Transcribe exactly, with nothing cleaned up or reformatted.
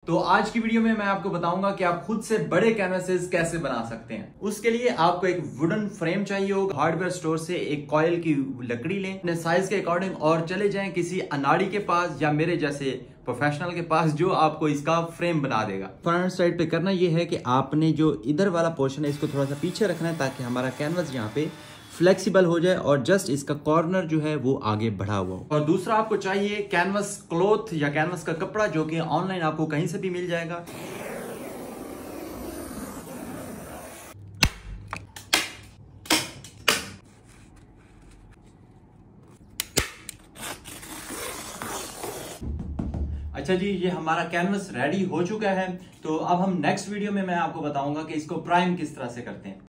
तो आज की वीडियो में मैं आपको बताऊंगा कि आप खुद से बड़े कैनवासेस कैसे बना सकते हैं। उसके लिए आपको एक वुडन फ्रेम चाहिए होगा। हार्डवेयर स्टोर से एक कॉयल की लकड़ी लें अपने साइज के अकॉर्डिंग और चले जाएं किसी अनाड़ी के पास या मेरे जैसे प्रोफेशनल के पास जो आपको इसका फ्रेम बना देगा। फ्रंट साइड पे करना यह है कि आपने जो इधर वाला पोर्शन है इसको थोड़ा सा पीछे रखना है ताकि हमारा कैनवास यहाँ पे फ्लेक्सिबल हो जाए और जस्ट इसका कॉर्नर जो है वो आगे बढ़ा हुआ हो। और दूसरा आपको चाहिए कैनवास क्लॉथ या कैनवास का कपड़ा जो कि ऑनलाइन आपको कहीं से भी मिल जाएगा। अच्छा जी, ये हमारा कैनवास रेडी हो चुका है। तो अब हम नेक्स्ट वीडियो में मैं आपको बताऊंगा कि इसको प्राइम किस तरह से करते हैं।